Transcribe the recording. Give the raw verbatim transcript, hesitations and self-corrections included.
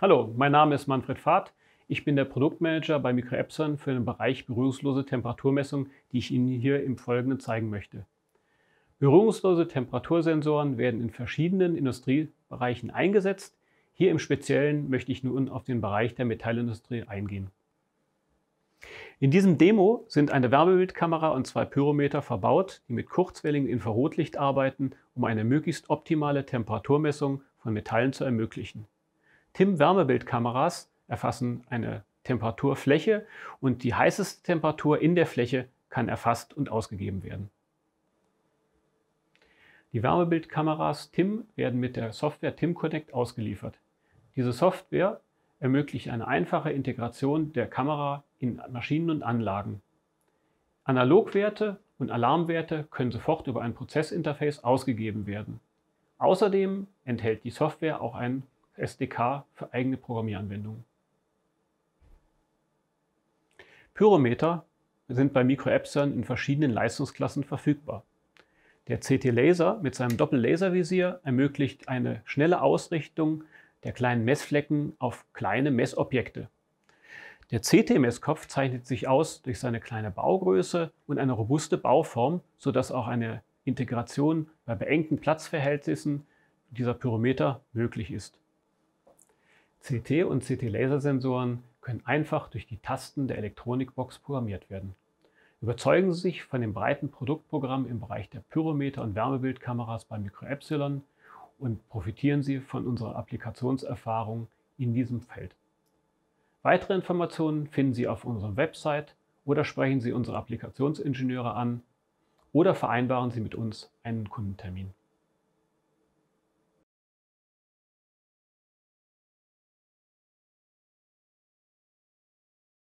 Hallo, mein Name ist Manfred Fahrt. Ich bin der Produktmanager bei Microepsilon für den Bereich berührungslose Temperaturmessung, die ich Ihnen hier im Folgenden zeigen möchte. Berührungslose Temperatursensoren werden in verschiedenen Industriebereichen eingesetzt. Hier im Speziellen möchte ich nun auf den Bereich der Metallindustrie eingehen. In diesem Demo sind eine Wärmebildkamera und zwei Pyrometer verbaut, die mit kurzwelligem Infrarotlicht arbeiten, um eine möglichst optimale Temperaturmessung von Metallen zu ermöglichen. T I M-Wärmebildkameras erfassen eine Temperaturfläche und die heißeste Temperatur in der Fläche kann erfasst und ausgegeben werden. Die Wärmebildkameras T I M werden mit der Software T I M Connect ausgeliefert. Diese Software ermöglicht eine einfache Integration der Kamera in Maschinen und Anlagen. Analogwerte und Alarmwerte können sofort über ein Prozessinterface ausgegeben werden. Außerdem enthält die Software auch ein S D K für eigene Programmieranwendungen. Pyrometer sind bei Microepsilon in verschiedenen Leistungsklassen verfügbar. Der C T-Laser mit seinem Doppel-Laservisier ermöglicht eine schnelle Ausrichtung der kleinen Messflecken auf kleine Messobjekte. Der C T-Messkopf zeichnet sich aus durch seine kleine Baugröße und eine robuste Bauform, sodass auch eine Integration bei beengten Platzverhältnissen dieser Pyrometer möglich ist. C T- und C T-Lasersensoren können einfach durch die Tasten der Elektronikbox programmiert werden. Überzeugen Sie sich von dem breiten Produktprogramm im Bereich der Pyrometer- und Wärmebildkameras bei Microepsilon und profitieren Sie von unserer Applikationserfahrung in diesem Feld. Weitere Informationen finden Sie auf unserer Website oder sprechen Sie unsere Applikationsingenieure an oder vereinbaren Sie mit uns einen Kundentermin.